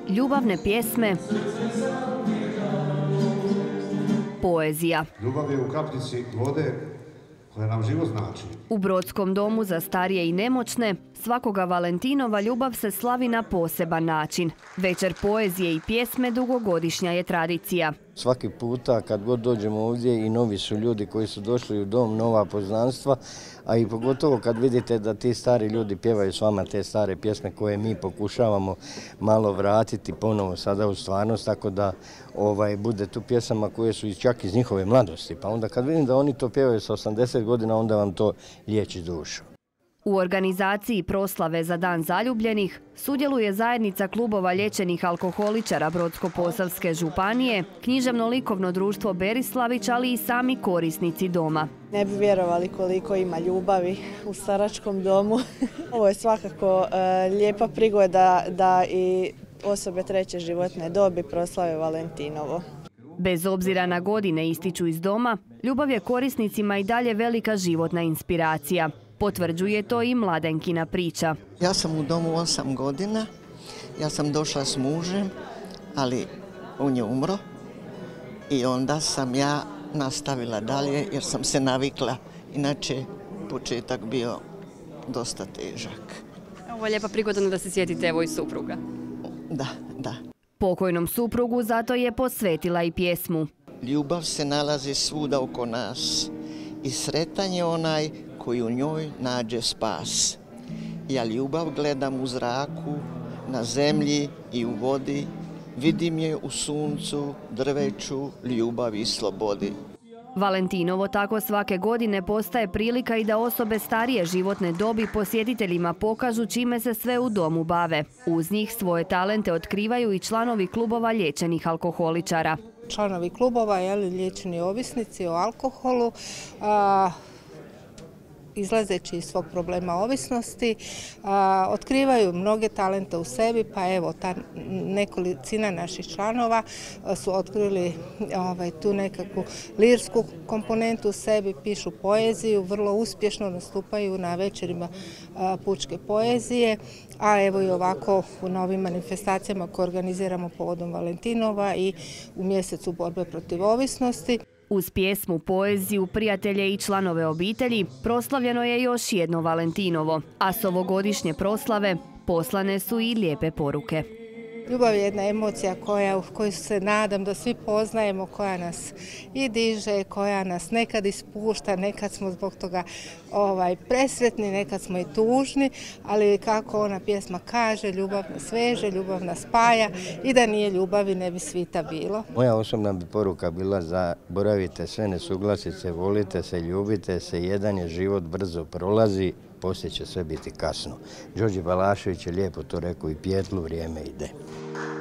ljubavne pjesme, poezija. Ljubav je u kapljici vode koja nam život znači. U Brodskom domu za starije i nemoćne svakoga Valentinova ljubav se slavi na poseban način. Večer poezije i pjesme dugogodišnja je tradicija. Svaki puta kad god dođemo ovdje i novi su ljudi koji su došli u dom, nova poznanstva, a i pogotovo kad vidite da ti stari ljudi pjevaju s vama te stare pjesme koje mi pokušavamo malo vratiti ponovo sada u stvarnost, tako da bude tu pjesama koje su čak iz njihove mladosti. Pa onda kad vidim da oni to pjevaju sa 80 godina, onda vam to liječi dušu. U organizaciji proslave za Dan zaljubljenih sudjeluje zajednica klubova liječenih alkoholičara Brodsko-posavske županije, književno-likovno društvo Berislavić, ali i sami korisnici doma. Ne bi vjerovali koliko ima ljubavi u staračkom domu. Ovo je svakako lijepa prigoda da i osobe treće životne dobi proslave Valentinovo. Bez obzira na godine, ističu iz doma, ljubav je korisnicima i dalje velika životna inspiracija. Potvrđuje to i Mladenkina priča. Ja sam u domu 8 godina, ja sam došla s mužem, ali on je umro i onda sam ja nastavila dalje jer sam se navikla, inače početak bio dosta težak. Ovo je lijepa prigoda da se sjetite evo i supruga. Da. Pokojnom suprugu zato je posvetila i pjesmu. Ljubav se nalazi svuda oko nas i sretan je onaj koji u njoj nađe spas. Ja ljubav gledam u zraku, na zemlji i u vodi, vidim je u suncu, drveću, ljubavi i slobodi. Valentinovo tako svake godine postaje prilika i da osobe starije životne dobi posjetiteljima pokažu čime se sve u domu bave. Uz njih svoje talente otkrivaju i članovi klubova liječenih alkoholičara. Članovi klubova, liječeni ovisnici o alkoholu, izlazeći iz svog problema ovisnosti, otkrivaju mnoge talente u sebi, pa evo, ta nekolicina naših članova su otkrili tu nekakvu lirsku komponentu u sebi, pišu poeziju, vrlo uspješno nastupaju na večerima pučke poezije, a evo i ovako u novim manifestacijama koje organiziramo povodom Valentinova i u mjesecu borbe protiv ovisnosti. Uz pjesmu, poeziju, prijatelje i članove obitelji proslavljeno je još jedno Valentinovo, a s ovogodišnje proslave poslane su i lijepe poruke. Ljubav je jedna emocija koju se nadam da svi poznajemo, koja nas i diže, koja nas nekad ispušta, nekad smo zbog toga presretni, nekad smo i tužni, ali kako ona pjesma kaže, ljubav nas veže, ljubav nas spaja i da nije ljubavi ne bi svita bilo. Moja osobna bi poruka bila: zaboravite sve nesuglasice, volite se, ljubite se, jedan je život, brzo prolazi, poslije će sve biti kasno. Đorđe Balašević je lijepo to rekao i Pijetlu, vrijeme ide.